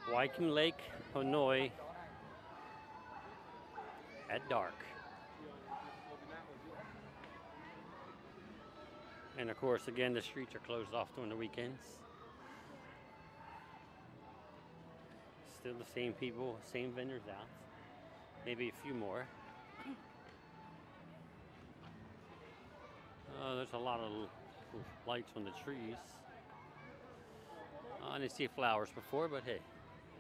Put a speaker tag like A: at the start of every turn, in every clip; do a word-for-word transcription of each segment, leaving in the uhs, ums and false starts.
A: Waikum Lake, Hanoi at dark. And of course, again, the streets are closed off during the weekends. Still the same people, same vendors out. Maybe a few more. Oh, there's a lot of lights on the trees. Oh, I didn't see flowers before, but hey.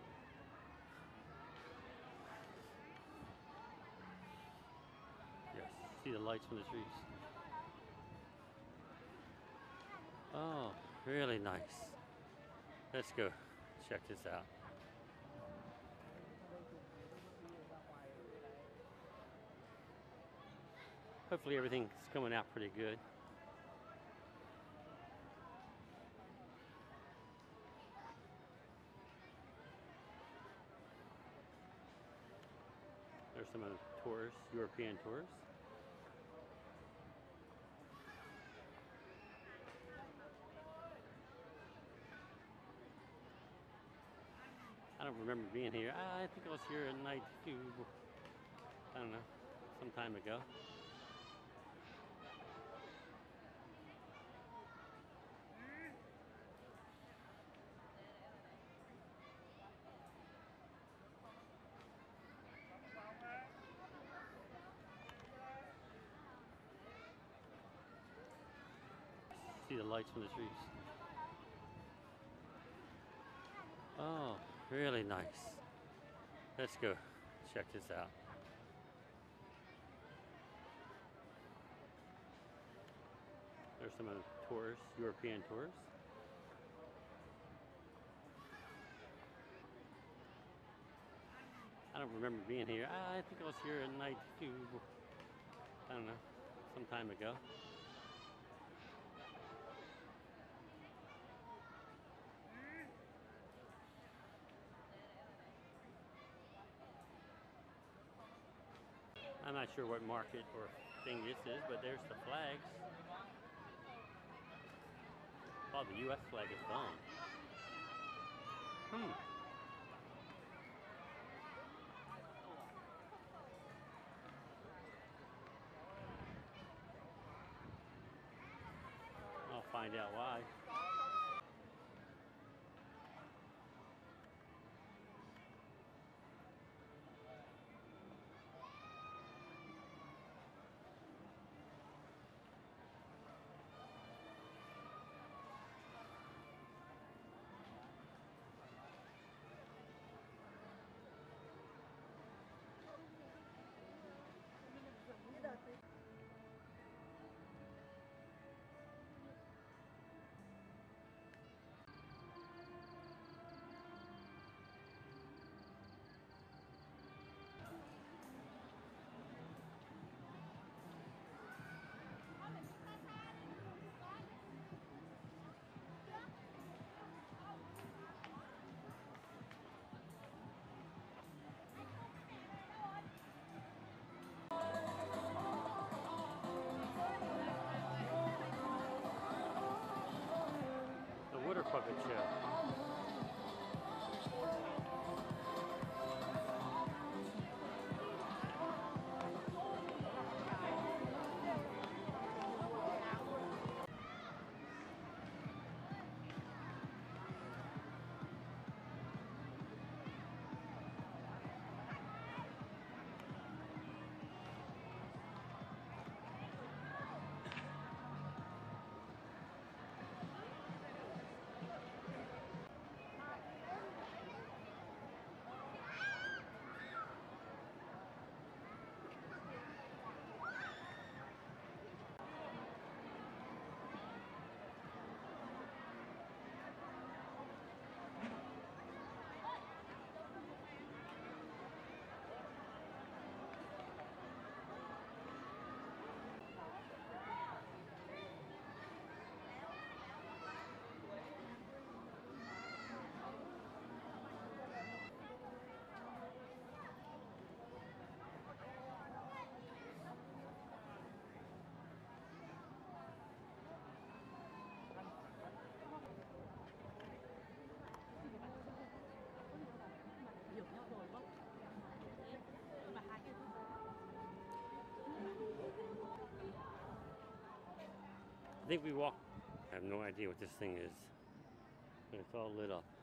A: Yes, see the lights from the trees. Oh, really nice. Let's go check this out. Hopefully everything's coming out pretty good. There's some of the tours, European tours. I don't remember being here. I think I was here at night too. I don't know, some time ago. See the lights from the trees. Oh, really nice. Let's go check this out. There's some of the tours, European tours. I don't remember being here. I think I was here at night too. I don't know, some time ago. I'm not sure what market or thing this is, but there's the flags. Oh, the U S flag is gone. Hmm. I'll find out why. I think we walked. I have no idea what this thing is, but it's all lit up.